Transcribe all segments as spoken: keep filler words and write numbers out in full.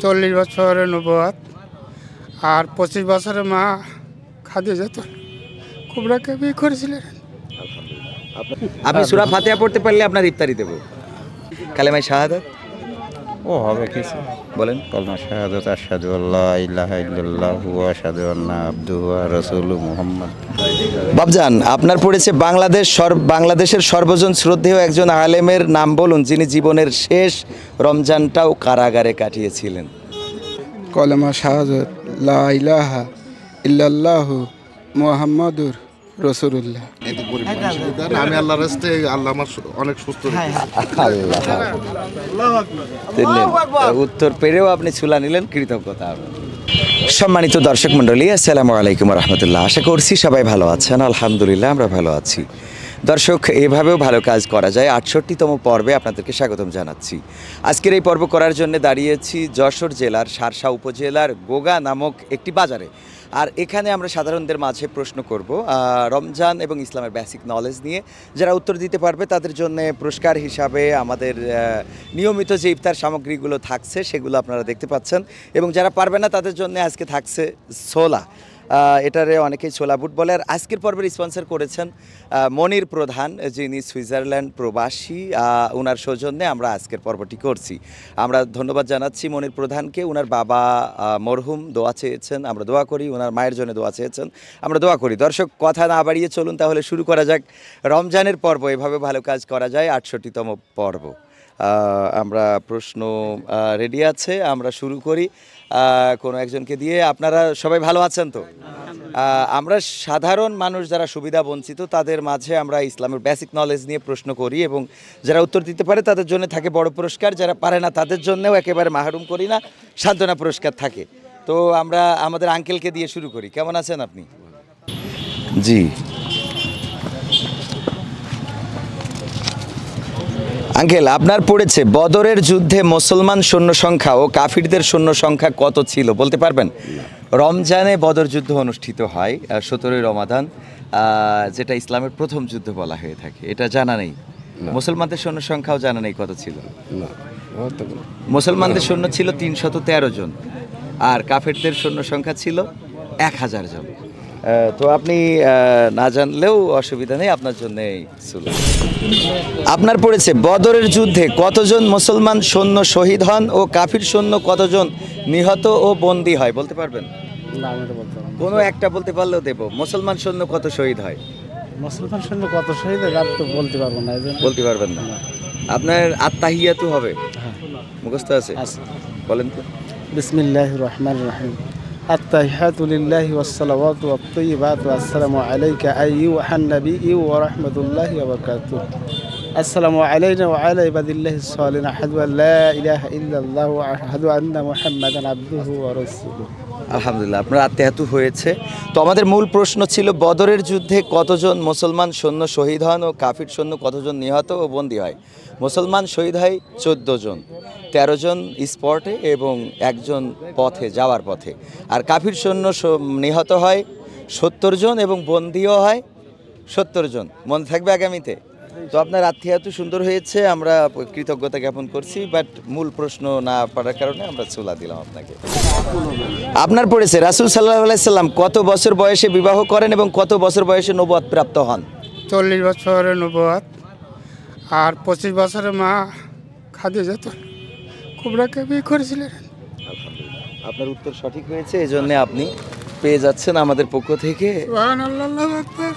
চল্লিশ বছরের নবুয়ত আর পঁচিশ বছরের মা খাদিজা কুবরাকে বিয়ে করেছিলেন। আপনি সূরা ফাতিহা পড়তে পারলে আপনার ইফতারি দেব। কালেমায়ে শাহাদাত ও হবে কিছু বলেন। কালেমা শাহাদাত আশহাদু আল্লা ইলাহা ইল্লাল্লাহু ওয়া আশহাদু আন্না আবদুহু ওয়া রাসূলুহু মুহাম্মদ। বাবজান, আপনার পড়েছে বাংলাদেশ বাংলাদেশের সর্বজন শ্রদ্ধেয় একজন আলেমের নাম বলুন, যিনি জীবনের শেষ রমজানটাও কারাগারে কাটিয়েছিলেন। কলেমা শাহাদাত লা ইলাহা ইল্লাল্লাহু মুহাম্মাদুর রাসূলুল্লাহ। আমি আল্লাহর রাস্তে আল্লাহ আমার অনেক সুস্থ উত্তর পেরেও আপনি ছুলা নিলেন, কৃতজ্ঞতা। সম্মানিত দর্শক মণ্ডলী, আসসালামু আলাইকুম রহমতুল্লাহ। আশা করছি সবাই ভালো আছেন। আলহামদুলিল্লাহ আমরা ভালো আছি। দর্শক, এভাবেও ভালো কাজ করা যায় আটষট্টিতম পর্বে আপনাদেরকে স্বাগতম জানাচ্ছি। আজকের এই পর্ব করার জন্য দাঁড়িয়েছি যশোর জেলার শার্শা উপজেলার গোগা নামক একটি বাজারে। আর এখানে আমরা সাধারণদের মাঝে প্রশ্ন করব রমজান এবং ইসলামের বেসিক নলেজ নিয়ে। যারা উত্তর দিতে পারবে তাদের জন্য পুরস্কার হিসাবে আমাদের নিয়মিত যে ইফতার সামগ্রীগুলো থাকছে সেগুলো আপনারা দেখতে পাচ্ছেন, এবং যারা পারবে না তাদের জন্য আজকে থাকছে ছোলা। এটারে অনেকেই ছোলা বুট বলে। আর আজকের পর্বের স্পন্সর করেছেন মনির প্রধান, যিনি সুইজারল্যান্ড প্রবাসী। ওনার সৌজন্যে আমরা আজকের পর্বটি করছি। আমরা ধন্যবাদ জানাচ্ছি মনির প্রধানকে। ওনার বাবা মরহুম দোয়া চেয়েছেন, আমরা দোয়া করি। ওনার মায়ের জন্য দোয়া চেয়েছেন, আমরা দোয়া করি। দর্শক, কথা না বাড়িয়ে চলুন তাহলে শুরু করা যাক রমজানের পর্ব। এভাবে ভালো কাজ করা যায় আটষট্টিতম পর্ব। আমরা প্রশ্ন রেডি আছে, আমরা শুরু করি কোনো একজনকে দিয়ে। আপনারা সবাই ভালো আছেন তো? আমরা সাধারণ মানুষ যারা সুবিধা বঞ্চিত তাদের মাঝে আমরা ইসলামের বেসিক নলেজ নিয়ে প্রশ্ন করি, এবং যারা উত্তর দিতে পারে তাদের জন্য থাকে বড় পুরস্কার, যারা পারে না তাদের জন্যও একেবারে মাহরুম করি না, সান্ত্বনা পুরস্কার থাকে। তো আমরা আমাদের আঙ্কেলকে দিয়ে শুরু করি। কেমন আছেন আপনি? জি আঙ্কেল, আপনার পড়েছে বদরের যুদ্ধে মুসলমান সৈন্য সংখ্যা ও কাফিরদের সৈন্য সংখ্যা কত ছিল, বলতে পারবেন? রমজানে বদর যুদ্ধ অনুষ্ঠিত হয়, সতেরোই রমাদান, যেটা ইসলামের প্রথম যুদ্ধ বলা হয়ে থাকে। এটা জানা নেই? মুসলমানদের সৈন্য সংখ্যাও জানা নেই কত ছিল? মুসলমানদের সৈন্য ছিল তিনশত তেরো জন, আর কাফেরদের সৈন্য সংখ্যা ছিল এক হাজার জন। তো আপনি না জানলেও অসুবিধা নেই, আপনার জন্য ছিল। আপনার পড়েছে বদরের যুদ্ধে কতজন মুসলমান সৈন্য শহীদ হন ও কাফির সৈন্য কতজন নিহত ও বন্দী হয়, বলতে পারবেন? কোনো একটা বলতে পারলেও দেব। মুসলমান সৈন্য কত শহীদ হয়? মুসলমান সৈন্য কত শহীদ হয় তো বলতে পারবো না। বলতে পারবেন না? আপনার আত্তাহিয়াতু হবে, মুখস্থ আছে? বলেন তো। বিসমিল্লাহির রহমানির রহিম। আত্তাহিয়াতু লিল্লাহি ওয়াস সালাওয়াতু ওয়াত তাইয়্যিবাতু আসসালামু আলাইকা আইয়ুহান নাবিয়্যু ওয়া রাহমাতুল্লাহি ওয়া বারাকাতুহু। আসসালামু আলাইনা ওয়া আলা ইবাদিল্লাহিস সালিহিন। আশহাদু আল লা ইলাহা ইল্লাল্লাহু ওয়া আশহাদু আন্না মুহাম্মাদান আবদুহু ওয়া রাসূলুহু। আলহামদুলিল্লাহ, আপনার আত্মাহাতু হয়েছে। তো আমাদের মূল প্রশ্ন ছিল বদরের যুদ্ধে কতজন মুসলমান সৈন্য শহীদ হন ও কাফির সৈন্য কতজন নিহত ও বন্দী হয়। মুসলমান শহীদ হয় চোদ্দ জন, তেরো জন স্পটে এবং একজন পথে যাওয়ার পথে। আর কাফির সৈন্য নিহত হয় সত্তর জন এবং বন্দীও হয় সত্তর জন। মনে থাকবে আগামীতে। তো আপনার আত্মীয়তা সুন্দর হয়েছে, আমরা কৃতজ্ঞতা জ্ঞাপন করছি। বাট মূল প্রশ্ন না পারার কারণে আমরা চুলা দিলাম আপনাকে। আপনার পড়েছে রাসূল সাল্লাল্লাহু আলাইহি সাল্লাম কত বছর বয়সে বিবাহ করেন এবং কত বছর বয়সে নবুয়ত প্রাপ্ত হন? চল্লিশ বছরের নবুয়ত আর পঁচিশ বছরের মা খাদিজা কুবরাকে বিয়ে করেছিলেন। আলহামদুলিল্লাহ, আপনার উত্তর সঠিক হয়েছে, এই জন্য আপনি পেয়ে যাচ্ছেন আমাদের পক্ষ থেকে সুবহানাল্লাহু আকবার।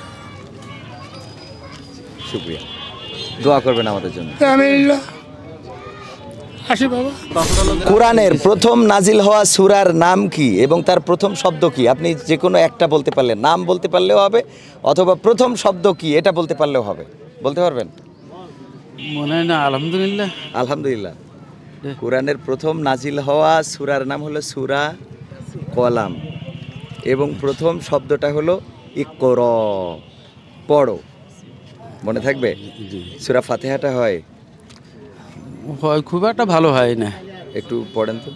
শুকরিয়া, দোয়া করবেন আমাদের জন্য। আমিন। আসি বাবা। কোরআনের প্রথম নাজিল হওয়া সূরার নাম কি এবং তার প্রথম শব্দ কি? আপনি যে কোনো একটা বলতে পারলে, নাম বলতে পারলেও হবে, অথবা প্রথম শব্দ কি এটা বলতে পারলেও হবে। বলতে পারবেন? মনে হয় না। আলহামদুলিল্লাহ। আলহামদুলিল্লাহ। কোরআনের প্রথম নাজিল হওয়া সূরার নাম হলো সূরা কলাম, এবং প্রথম শব্দটা হলো ইকরা, পড়ো। মনে থাকবে? সূরা ফাতিহাটা হয় হয় খুব একটা ভালো হয় না, একটু পড়েন তো।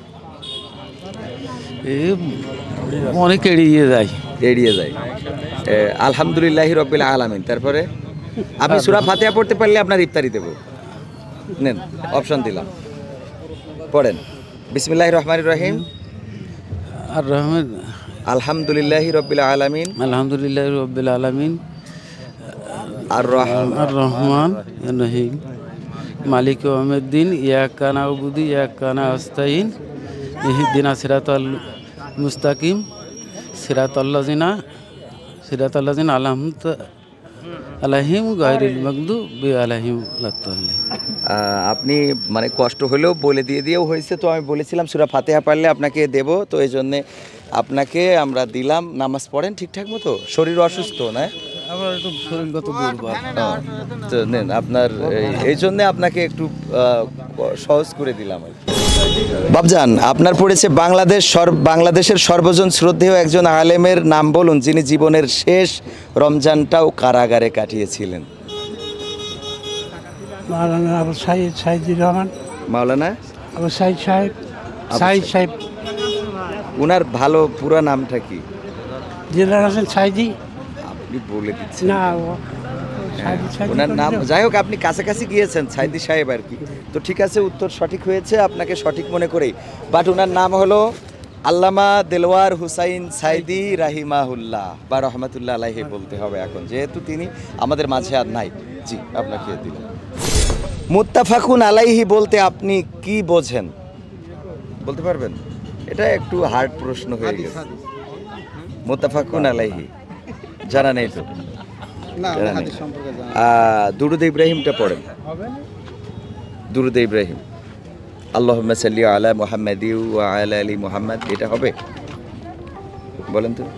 অনেক এড়িয়ে যায় এড়িয়ে যায় আলহামদুলিল্লাহি রাব্বিল আলামিন। তারপরে আপনি সূরা ফাতিহা পড়তে পারলে আপনার ইফতারি দেব। নেন, অপশন দিলাম, পড়েন। বিসমিল্লাহির রহমানির রহিম। আর রহমান আলহামদুলিল্লাহি রব্বিল আলামিন। আলহামদুলিল্লাহ রব্বিল আলামিন। আর রহমান আর রহমান রহিম মালিক ইয়াউমিদ্দিন ইয়াক্কা না'বুদু ওয়া ইয়াক্কা নাস্তাইন ইহদিনাস সিরাতাল মুস্তাকিম সিরাতাল লাযিনা সিরাতাল লাযিনা আন'আমতা আলাইহিম গায়রিল মাগদুবি আলাইহিম ওয়ালাদ-দাল্লিন। আপনি মানে কষ্ট হলেও বলে দিয়ে দিয়েও হয়েছে, তো আমি বলেছিলাম সূরা ফাতিহা পারলে আপনাকে দেব, তো এই জন্যে আপনাকে আমরা দিলাম। নামাজ পড়েন ঠিকঠাক মতো? শরীর অসুস্থ না? আবার একটু শরীরগত দুর্বল। তো নেন আপনার এই- এই জন্যে আপনাকে একটু আহ, সহজ করে দিলাম আর কি। বাবজান, আপনার পড়েছে বাংলাদেশ সর- বাংলাদেশের সর্বজন শ্রদ্ধেয় একজন আলেমের নাম বলুন, যিনি জীবনের শেষ রমজানটাও কারাগারে কাটিয়েছিলেন। মাওলানা আবু সাইদ সাইদুর রহমান, মাওলানা আবু সাইদ সাহেব, আবু সাইদ সাহেব, উনার ভালো পুরো নামটা কি জিল্লার হোসেন সাইদি। আপনি বলে দিচ্ছেন না ও সাইদি সাইদি ওনার করে নাম, দাও। যাই হোক আপনি কাছাকাছি গিয়েছেন, সাইদি সাহেব আর কি। তো ঠিক আছে, উত্তর সঠিক হয়েছে আপনাকে সঠিক মনে করেই। বাট ওনার নাম হলো আল্লামা দেলওয়ার হুসাইন সাইদি রাহিমাহুল্লাহ বা রহমাতুল্লাহ আলাইহি বলতে হবে এখন, যেহেতু তিনি আমাদের মাঝে আর নাই। জি, আপনাকে দিলাম। মুত্তাফাকুন আলাইহি বলতে আপনি কি বোঝেন বলতে পারবেন? এটা একটু হার্ড প্রশ্ন হয়ে গেছে। মুত্তাফাকুন আলাইহি জানা নেই তো? না জানা নেই। হাদিস সম্পর্কে জানা আহ, দুরুদ ইব্রাহিমটা পড়েন। দুরুদ ইব্রাহিম, আল্লাহুম্মা সাল্লি আলা মুহাম্মাদি ওয়া আলা আলি মুহাম্মাদ, এটা হবে? বলেন তো,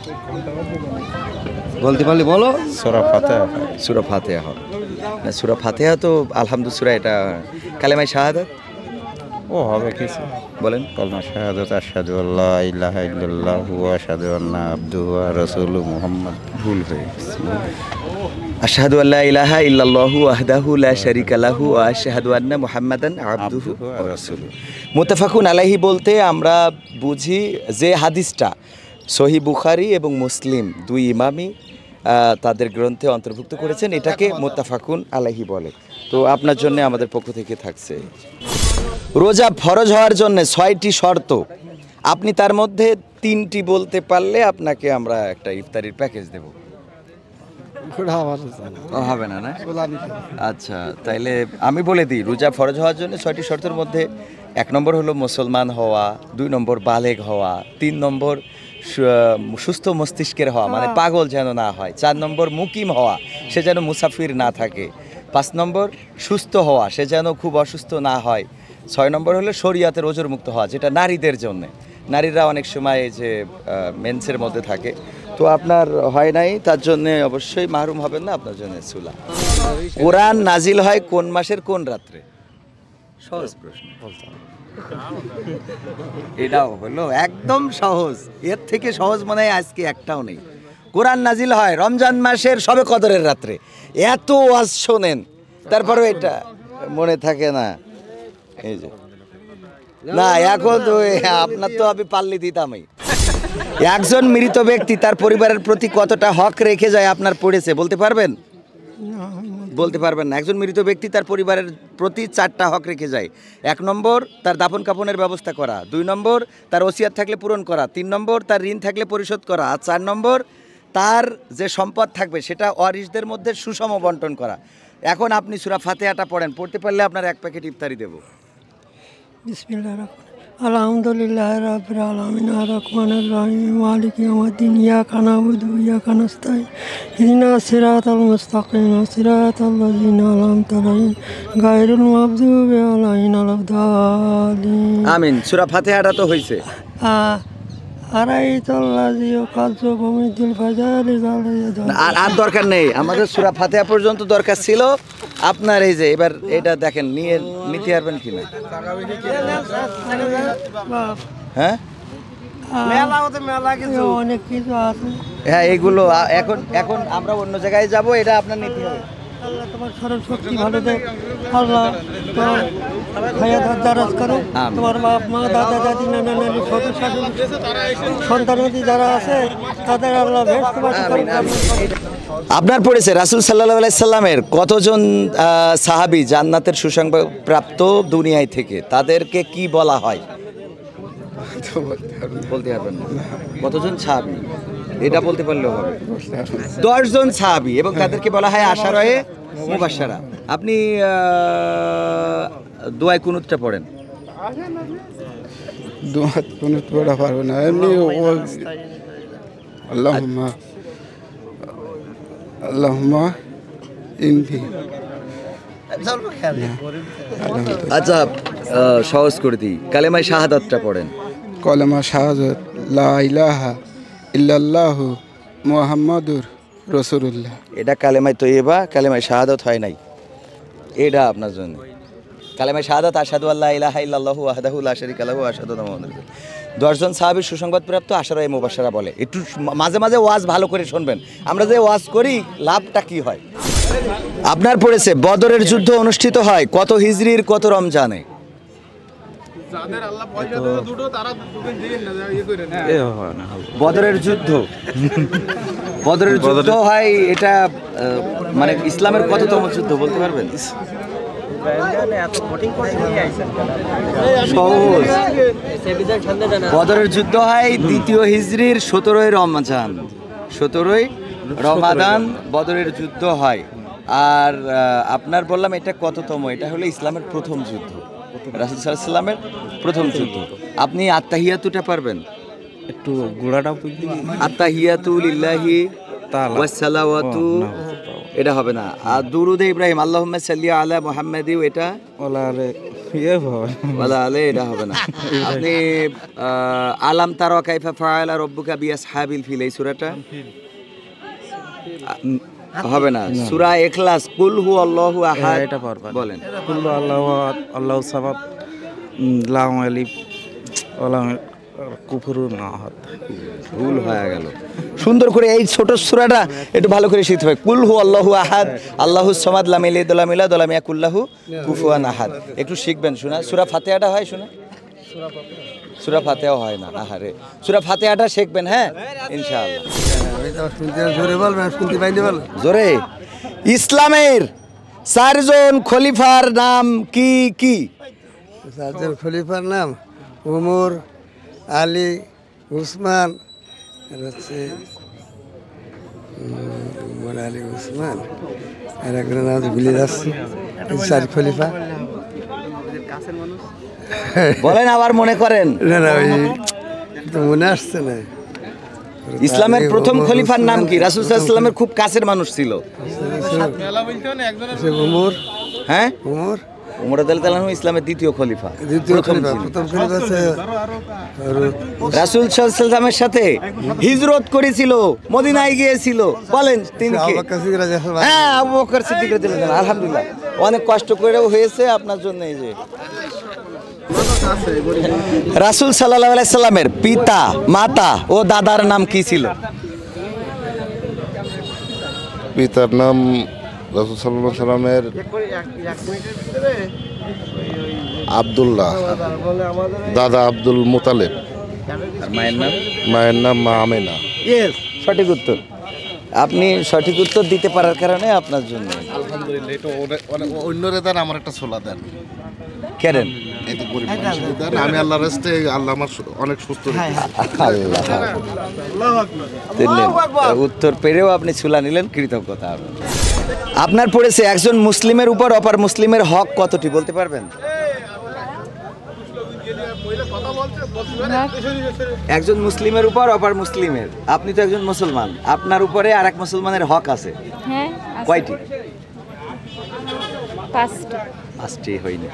বলতে পারলে বলো। সূরা ফাতিহা। সূরা ফাতিহা হবে না? সূরা ফাতিহা তো আলহামদুলিল্লাহ সূরা, এটা কালেমায়ে শাহাদাত ও হবে কিছু বলেন। কালমা শাহাদাত আশহাদু আল্লা ইলাহা ইল্লাল্লাহু ওয়া আশহাদু আন্না আবদুহু ওয়া রাসূলুহু মুহাম্মদ। ভুল হয়ে গেছে। আশহাদু আল্লা ইলাহা ইল্লাল্লাহু ওয়াহদাহু লা শারীকা লাহু ওয়া আশহাদু আন্না মুহাম্মাদান আবদুহু ওয়া রাসূলুহু। মুত্তাফাকুন আলাইহি বলতে আমরা বুঝি যে হাদিসটা সহিহ বুখারী এবং মুসলিম দুই ইমামই আহ, তাদের গ্রন্থে অন্তর্ভুক্ত করেছেন, এটাকে মুত্তাফাকুন আলাইহি বলে। তো আপনার জন্য আমাদের পক্ষ থেকে থাকছে। রোজা ফরজ হওয়ার জন্য ছয়টি শর্ত, আপনি তার মধ্যে তিনটি বলতে পারলে আপনাকে আমরা একটা ইফতারির প্যাকেজ দেব। ওটা আমার জানা ও, হবে না না? বলা নিতে আচ্ছা, তাইলে আমি বলে দিই। রোজা ফরজ হওয়ার জন্য ছয়টি শর্তের মধ্যে এক নম্বর হলো মুসলমান হওয়া, দুই নম্বর বালেগ হওয়া, তিন নম্বর সু- সুস্থ মস্তিষ্কের হওয়া, মানে পাগল যেন না হয়, চার নম্বর মুকিম হওয়া, সে যেন মুসাফির না থাকে, পাঁচ নম্বর সুস্থ হওয়া, সে যেন খুব অসুস্থ না হয়, ছয় নম্বর হলো শরীয়তের ওজর মুক্ত হওয়া, যেটা নারীদের জন্য। নারীরা অনেক সময় এই যে মেন্সের মধ্যে থাকে, তো আপনার হয় নাই, তার জন্য অবশ্যই মাহরুম হবেন না, আপনার জন্য সুলা। কোরআন নাজিল হয় কোন মাসের কোন রাত্রে? সহজ প্রশ্ন। এটাও হলো একদম সহজ, এর থেকে সহজ মনে হয় আজকে একটাও নেই। কোরআন নাজিল হয় রমজান মাসের শবে কদরের রাত্রে। এত ওয়াজ শোনেন, তারপরেও এটা মনে থাকে না। এই যে না, এখন তো আপনার তো আমি পাল্লি দিতামই। একজন মৃত ব্যক্তি তার পরিবারের প্রতি কতটা হক রেখে যায় আপনার পড়েছে বলতে পারবেন? বলতে পারবেন না। একজন মৃত ব্যক্তি তার পরিবারের প্রতি চারটা হক রেখে যায়। এক নম্বর তার দাফন কাফনের ব্যবস্থা করা, দুই নম্বর তার ওসিয়াত থাকলে পূরণ করা, তিন নম্বর তার ঋণ থাকলে পরিশোধ করা, আর চার নম্বর তার যে সম্পদ থাকবে সেটা ওয়ারিসদের মধ্যে সুষম বন্টন করা। এখন আপনি সূরা ফাতিহাটা পড়েন, পড়তে পারলে আপনার এক প্যাকেট ইফতারি দেব। বিসমিল্লাহির রহমানির রহিম। আলহামদুলিল্লাহি রাব্বিল আলামিন আর রহমানির রহিম মালিকি ইয়াউমিদ্দিন ইয়াকা না'বুদু ওয়া ইয়াকা নাস্তাইন ইহদিনাস সিরাতাল মুস্তাকিম সিরাতাল লাযিনা আন'আমতা আলাইহিম গায়রিল মাগদুবি আলাইহিম ওয়ালাদ-দাল্লিন। আমিন। সূরা ফাতিহাটা তো হয়েছে। আরাইতাল্লাযী ইউকাযযিবু বিল ফাজরি যালিকা। আর আর দরকার নেই, আমাদের সূরা ফাতিহা পর্যন্ত দরকার ছিল। আপনার এই যে এবার এটা দেখেন, নিয়ে নিতে পারবেন কিনা? হ্যাঁ অনেক কিছু আছে। হ্যাঁ, এইগুলো আ- এখন এখন আমরা অন্য জায়গায় যাব, এটা আপনার নিতে হবে। আল্লাহ তোমার স্মরণ শক্তি ভালো দেয়। আল্লাহ তোমার হায়াত দারাজ করো। আমিন। তোমার বাপ মা দাদা দাদি নানা নানি শ্বশুর শাশুড়ি সন্তানাদি যারা আছে তাদের আল্লাহ বেহেশতবাসী করুন। আপনার পড়েছে রাসূল সাল্লাল্লাহু আলাইহি সাল্লামের কতজন আহ, সাহাবী জান্নাতের সুসংবাদ প্রাপ্ত দুনিয়ায় থেকে, তাদেরকে কি বলা হয়? বলতে পারবেন না। কতজন সাহাবী এটা বলতে পারলেও হবে। দশ জন সাহাবী এবং তাদেরকে বলা হয় আশারায়ে মুবাশশারা। আপনি আহ, দোয়ায় কুনুতটা পড়েন। দোয়া কোনো পড়া পারবো না, এমনি ও আল্লাহুম্মা আল্লাহুম্মা ইনফি। আচ্ছা আহ, সহজ করে দিই, কালেমায় শাহাদাতটা পড়েন। কলেমা শাহাদাত লা ইলাহা ইল্লাল্লাহু মুহাম্মাদুর রাসূলুল্লাহ। এটা কালেমায় তৈয়বা, কালেমায় শাহাদাত হয় নাই, এটা আপনার জন্য। কালেমায় শাহাদাত আশহাদু আল্লা ইলাহা ইল্লাল্লাহু ওয়াহদাহু লা শারীকা লাহু ওয়া আশহাদু আন্না মুহাম্মাদান রাসূলুল্লাহ। দশজন সাহাবীর সুসংবাদপ্রাপ্ত আশারায়ে মুবাশশারা বলে। একটু মাঝে মাঝে ওয়াজ ভালো করে শুনবেন, আমরা যে ওয়াজ করি লাভটা কি হয়। আপনার পড়েছে বদরের যুদ্ধ অনুষ্ঠিত হয় কত হিজরির কত রমজানে? বদরের যুদ্ধ বদরের যুদ্ধ হয় এটা আহ, মানে ইসলামের কততম যুদ্ধ বলতে পারবেন? সহজ। বদরের যুদ্ধ হয় দ্বিতীয় হিজরির সতেরোই রমজান। সতেরোই রমাদান বদরের যুদ্ধ হয়। আর আহ, আপনার বললাম এটা কততম, এটা হলো ইসলামের প্রথম যুদ্ধ, রাসূল সাল্লাল্লাহু আলাইহি ওয়াসাল্লামের প্রথম যুদ্ধ। আপনি আত্তাহিয়াতুটা পারবেন? একটু গোড়াটাও আত্তাহিয়াতু লিল্লাহি ওয়াস সালাওয়াতু, এটা হবে না। আর দুরুদে ইব্রাহিম আল্লাহুম্মা সাল্লি আলা মুহাম্মাদি, এটা ওলারে ইয়ে হয় ওয়ালা আলে, এটা হবে না। আপনি আহ, আলাম তারা কাইফা ফাআলা রাব্বুকা বিআসহাবিল ফিল, এই সূরাটা হবে না। সূরা ইখলাস কুল হু আল্লাহু আহাদ, এটা পারবেন। বলেন। কুল্লু আল্লাহু আহাদ আল্লাহু সামাদ লাম আলিফ ওয়ালাম কুফুরুন আহাদ। ভুল হয়ে গেল। সুন্দর করে এই ছোট সূরাটা একটু ভালো করে শিখতে হবে। কুল হু আল্লাহু আহাদ আল্লাহু সামাদ লাম ইয়ালিদ ওয়ালাম ইউলাদ ওয়ালাম ইয়াকুল লাহু কুফুয়ান আহাদ। একটু শিখবেন। শোনা সূরা ফাতিহাটা হয়? শোনা সূরা ফাতিহা হয় না, আহারে। সূরা ফাতিহাটা শিখবেন, হ্যাঁ ইনশাআল্লাহ। জোরে। ইসলামের চারজন খলিফার নাম কি কি? চারজন খলিফার নাম ওমর, আলী, উসমান, আর হচ্ছে ওমর, আলী, উসমান, আর একজনের নাম ভুলে যাচ্ছি। চার খলিফা। বলেন, আবার মনে করেন। না না ওই তো মনে আসছে না। ইসলামের প্রথম খলিফার নাম কি? রাসূল সাল্লাল্লাহু আলাইহি ওয়াসাল্লামের খুব কাছের মানুষ ছিল। ওমর। হ্যাঁ, ওমর ওমর রাদিয়াল্লাহু আনহু ইসলামের দ্বিতীয় খলিফা। দ্বিতীয় খলিফা। প্রথম খলিফা আছে রাসূল সাল্লাল্লাহু আলাইহি ওয়াসাল্লামের সাথে হিজরত করেছিল, মদিনায় গিয়েছিল। বলেন তিনি কে? আবু বকর সিদ্দিক রাদিয়াল্লাহু আনহু। হ্যাঁ, আবু বকর সিদ্দিক রাদিয়াল্লাহু আনহু। আলহামদুলিল্লাহ, অনেক কষ্ট করেও হয়েছে আপনার জন্য। এই যে রাসূল সাল্লাল্লাহু আলাইহি সাল্লামের পিতা, মাতা ও দাদার নাম কি ছিল? পিতার নাম রাসূল সাল্লাল্লাহু আলাইহি সাল্লামের আব্দুল্লাহ, দাদা আব্দুল মুতালেব, আর মায়ের নাম? মায়ের নাম মা আমেনা। ইয়েস, সঠিক উত্তর। আপনি সঠিক উত্তর দিতে পারার কারণে আপনার জন্য। আলহামদুলিল্লাহ। এটা অন্য রেদার আমার একটা ছোলা দেন, কেন? এই তো গরিব মানুষকে দেন। আমি আল্লাহর রাস্তে, আল্লাহ আমার অনেক সুস্থ রেখেছে। আল্লাহ দিলেন। উত্তর পেরেও আপনি ছুলা নিলেন, কৃতজ্ঞতা আপনার। আপনার পড়েছে একজন মুসলিমের উপর অপর মুসলিমের হক কতটি বলতে পারবেন? একজন মুসলিমের উপর অপর মুসলিমের, আপনি তো একজন মুসলমান, আপনার উপরে আরেক মুসলমানের হক আছে। হ্যাঁ, কয়টি? পাঁচটা। পাঁচটি হয়নি,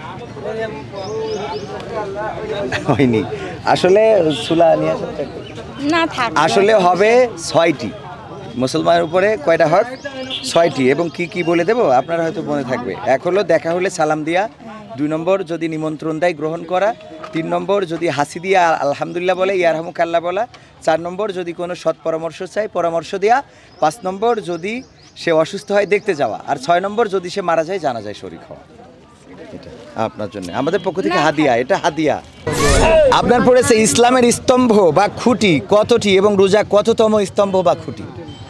হয়নি। আসলে সুলা নিয়ে আসেন। না থাক। আসলে হবে ছয়টি। মুসলমানের উপরে কয়টা হক? ছয়টি। এবং কি কি বলে দেবো, আপনারা হয়তো মনে থাকবে। এক হলো দেখা হলে সালাম দিয়া, দুই নম্বর যদি নিমন্ত্রণ দেয় গ্রহণ করা, তিন নম্বর যদি হাসি দিয়া আলহামদুলিল্লাহ বলে ইয়ারহামুকাল্লাহ বলা, চার নম্বর যদি কোনো সৎ পরামর্শ চাই পরামর্শ দেয়া, পাঁচ নম্বর যদি সে অসুস্থ হয় দেখতে যাওয়া, আর ছয় নম্বর যদি সে মারা যায় জানা যায় শরীক হওয়া। এটা আপনার জন্য আমাদের পক্ষ থেকে হাদিয়া, এটা হাদিয়া। আপনার পড়েছে ইসলামের স্তম্ভ বা খুঁটি কতটি এবং রোজা কততম স্তম্ভ বা খুঁটি?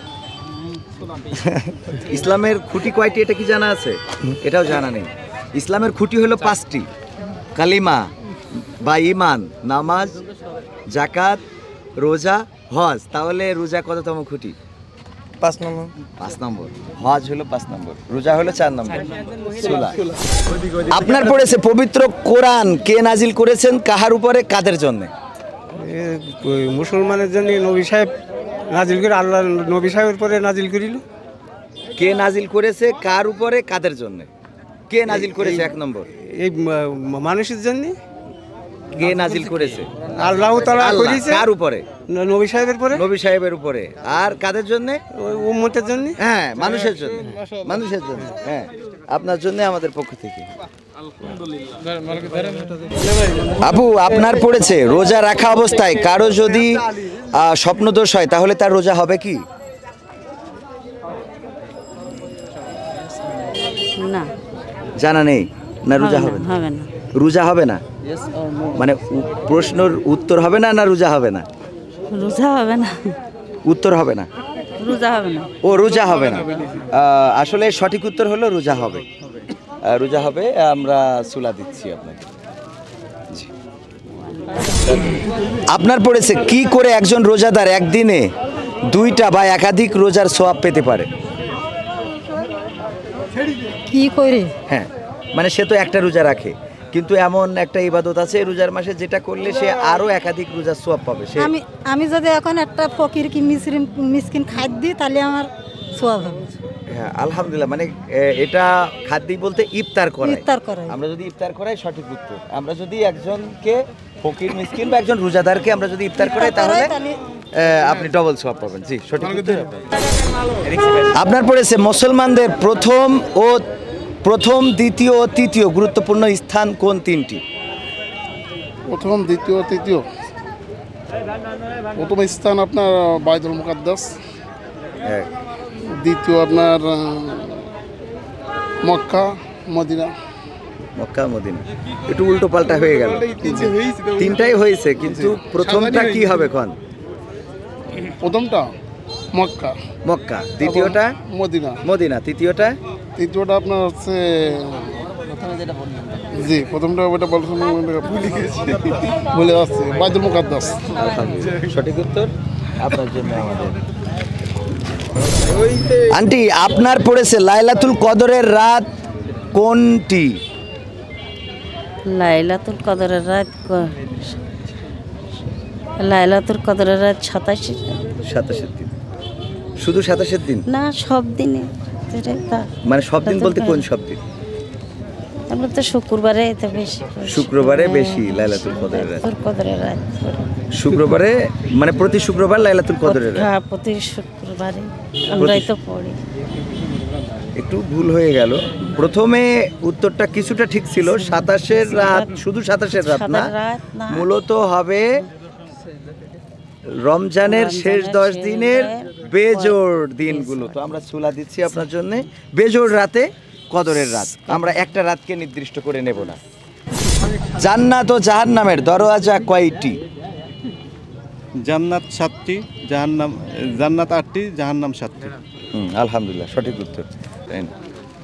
ইসলামের খুঁটি কয়টি এটা কি জানা আছে? এটাও জানা নেই। ইসলামের খুঁটি হলো পাঁচটি: কালিমা, বা ইমান, নামাজ, জাকাত, রোজা, হজ। তাহলে রোজা কততম খুঁটি? পাঁচ নম্বর। পাঁচ নম্বর। হজ হলো পাঁচ নম্বর, রোজা হলো চার নম্বর। সুলা। আপনার পড়েছে পবিত্র কোরআন কে নাজিল করেছেন, কাহার উপরে, কাদের জন্য? মুসলমানের জন্য নবী সাহেব নাজিল করে, আল্লাহ নবী সাহেবের পরে নাজিল করিল। কে নাজিল করেছে, কার উপরে, কাদের জন্য? কে নাজিল করেছে এক নম্বর? এই মানুষের জন্য। কে নাজিল করেছে? আল্লাহ তাআলা আল্লাহ। করেছে কার উপরে? নবী সাহেবের পরে। নবী সাহেবের উপরে। আর কাদের জন্য? উম্মতের জন্য। হ্যাঁ, মানুষের জন্য। মানুষের জন্য। হ্যাঁ, আপনার জন্য আমাদের পক্ষ থেকে। আপু, আপনার পড়েছে রোজা রাখা অবস্থায় কারো যদি আহ, স্বপ্নদোষ হয় তাহলে তার রোজা হবে কি? না, জানা নেই না? রোজা হবে না? হবে না। রোজা হবে না মানে উ- প্রশ্নর উত্তর হবে না, না রোজা হবে না? রোজা হবে না, উত্তর হবে না। রোজা হবে না। ও, রোজা হবে না। আহ, আসলে সঠিক উত্তর হলো রোজা হবে। আহ, রোজা হবে। আমরা সুলা দিচ্ছি আপনাকে। জি। আপনার পড়েছে কি করে একজন রোজাদার একদিনে দুইটা বা একাধিক রোজার সোয়াব পেতে পারে? কি করে? হ্যাঁ, মানে সে তো একটা রোজা রাখে, কিন্তু এমন একটা ইবাদত আছে রোজার মাসে যেটা করলে সে আরো একাধিক রোজার সোয়াব পাবে। সে আমি আমি যদি এখন একটা ফকির কি মিসরিন মিসকিন খাদ্য দিই তাহলে আমার সোয়াব হবে। হ্যাঁ, আলহামদুলিল্লাহ। মানে এ, এটা খাদ্য বলতে ইফতার করাই। ইফতার করাই। আমরা যদি ইফতার করাই সঠিক উত্তর। আমরা যদি একজনকে ফকির মিসকিন বা একজন রোজাদারকে আমরা যদি ইফতার করাই তাহলে এ, আপনি ডবল সোয়াব পাবেন। জি, সঠিক উত্তর। আপনার পড়েছে মুসলমানদের প্রথম ও প্রথম, দ্বিতীয় ও তৃতীয় গুরুত্বপূর্ণ স্থান কোন তিনটি? প্রথম, দ্বিতীয়, তৃতীয়। প্রথম স্থান আপনার বাইতুল মুকাদ্দাস, হ্যাঁ, দ্বিতীয় আপনার আহ, মক্কা, মদিনা। Mecca, Medina. একটু উল্টো পাল্টা হয়ে গেল। তিনটাই হয়েছে, কিন্তু প্রথমটা কি হবে কোন? প্রথমটা মক্কা, মক্কা। দ্বিতীয়টা মদিনা। মদিনা। তৃতীয়টা? তৃতীয়টা আপনার হচ্ছে জি প্রথমটা ওটা বলছেন ভুলে গেছি, ভুলে যাচ্ছে বাইতুল মুকাদ্দাস। আলহামদুলিল্লাহ, সঠিক উত্তর আপনার জন্য আমাদের। আন্টি, আপনার পড়েছে লাইলাতুল কদরের রাত কোনটি? লাইলাতুল কদরের রাত ক- লাইলাতুল কদরের রাত সাতাশে। সাতাশের দিন। শুধু সাতাশের দিন? না, সব দিনে। এটা তা- মানে সব দিন বলতে কোন সব দিন? আমরা তো শুক্রবারে এতে বেশি করি। শুক্রবারে হ্যাঁ, বেশি লাইলাতুল কদরের রাত। লাইলাতুল কদরের রাত করি। শুক্রবারে মানে প্রতি শুক্রবার লাইলাতুল কদরের রাত। হ্যাঁ, প্রতি শুক্রবারে আমরাই তো পড়ি। একটু ভুল হয়ে গেল। প্রথমে উত্তরটা কিছুটা ঠিক ছিল, সাতাশের রাত, শুধু সাতাশের রাত না, সাতাশের রাত না। মূলত হবে রমজানের শেষ রমজানের দশ শেষ দিনের দিনের বেজোড় দিনগুলো। তো আমরা সুলা দিচ্ছি আপনার জন্য। বেজোড় রাতে কদরের রাত, আমরা একটা রাতকে নির্দিষ্ট করে নেব না। জান্নাত ও জাহান্নামের দরওয়াজা কয়টি? জান্নাত সাতটি, জাহান্নাম জান্নাত আটটি, জাহান্নাম সাতটি। হুম, আলহামদুলিল্লাহ, সঠিক উত্তর। তাই না?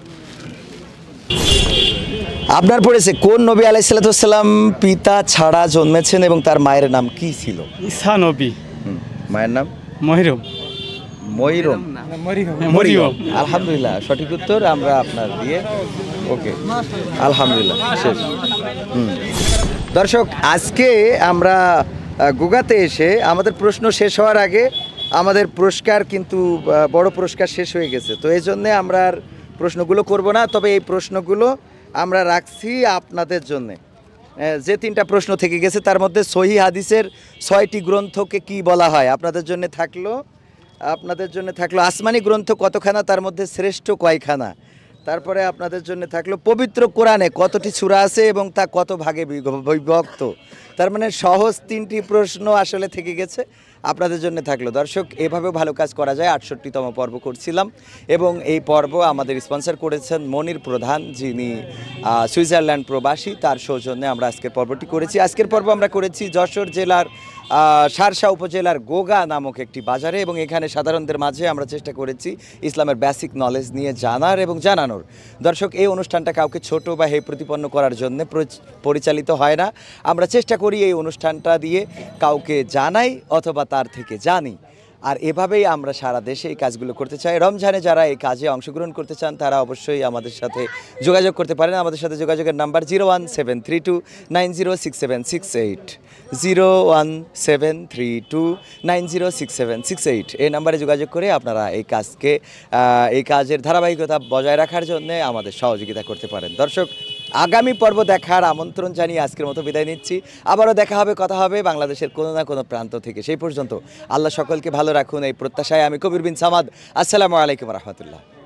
আপনার পড়েছে কোন নবী আলাইহিসসালাম পিতা ছাড়া জন্মেছেন এবং তার মায়ের নাম কি ছিল? ঈসা নবী। হুম, মায়ের নাম? মহিরম। মরিয়ম। মরিয়ম। আলহামদুলিল্লাহ, সঠিক উত্তর আমরা আপনার দিয়ে। ওকে, আলহামদুলিল্লাহ, শেষ। হুম। দর্শক, আজকে আমরা আহ, গুগাতে এসে আমাদের প্রশ্ন শেষ হওয়ার আগে আমাদের পুরস্কার কিন্তু আহ, বড় পুরস্কার শেষ হয়ে গেছে। তো এই জন্যে আমরা আর প্রশ্নগুলো করব না, তবে এই প্রশ্নগুলো আমরা রাখছি আপনাদের জন্যে। আহ, যে তিনটা প্রশ্ন থেকে গেছে তার মধ্যে সহিহ হাদিসের ছয়টি গ্রন্থকে কি বলা হয়? আপনাদের জন্য থাকলো আপনাদের জন্য থাকলো আসমানি গ্রন্থ কতখানা, তার মধ্যে শ্রেষ্ঠ কয়খানা? তারপরে আপনাদের জন্য থাকলো পবিত্র কোরআনে কতটি সূরা আছে এবং তা কত ভাগে বিগ- বিভক্ত। তার মানে সহজ তিনটি প্রশ্ন আসলে থেকে গেছে, আপনাদের জন্য থাকলো। দর্শক, এভাবেও ভালো কাজ করা যায়। আটষট্টিতম পর্ব করছিলাম এবং এই পর্ব আমাদের স্পন্সর করেছেন মনির প্রধান, যিনি আহ, সুইজারল্যান্ড প্রবাসী। তার সৌজন্যে আমরা আজকের পর্বটি করেছি। আজকের পর্ব আমরা করেছি যশোর জেলার শার্শা উপজেলার গোগা নামক একটি বাজারে, এবং এখানে সাধারণদের মাঝে আমরা চেষ্টা করেছি ইসলামের বেসিক নলেজ নিয়ে জানার এবং জানানোর। দর্শক, এই অনুষ্ঠানটা কাউকে ছোট বা হে প্রতিপন্ন করার জন্য পরিচালিত হয় না। আমরা চেষ্টা করি এই অনুষ্ঠানটা দিয়ে কাউকে জানাই অথবা তার থেকে জানি, আর এভাবেই আমরা সারা দেশে এই কাজগুলো করতে চাই। রমজানে যারা এই কাজে অংশগ্রহণ করতে চান তারা অবশ্যই আমাদের সাথে যোগাযোগ করতে পারেন। আমাদের সাথে যোগাযোগের number zero one seven three two nine zero six seven six eight zero one seven three two nine zero six seven six eight এই নাম্বারে যোগাযোগ করে আপনারা এই কাজকে এই কাজের ধারাবাহিকতা বজায় রাখার জন্য আমাদের সহযোগিতা করতে পারেন। দর্শক, আগামী পর্ব দেখার আমন্ত্রণ জানিয়ে আজকের মতো বিদায় নিচ্ছি। আবারও দেখা হবে, কথা হবে বাংলাদেশের কোনো না কোনো প্রান্ত থেকে। সেই পর্যন্ত আল্লাহ সকলকে ভালো রাখুন এই প্রত্যাশায় আমি কবির বিন সামাদ। আসসালামু আলাইকুম রহমতুল্লাহ।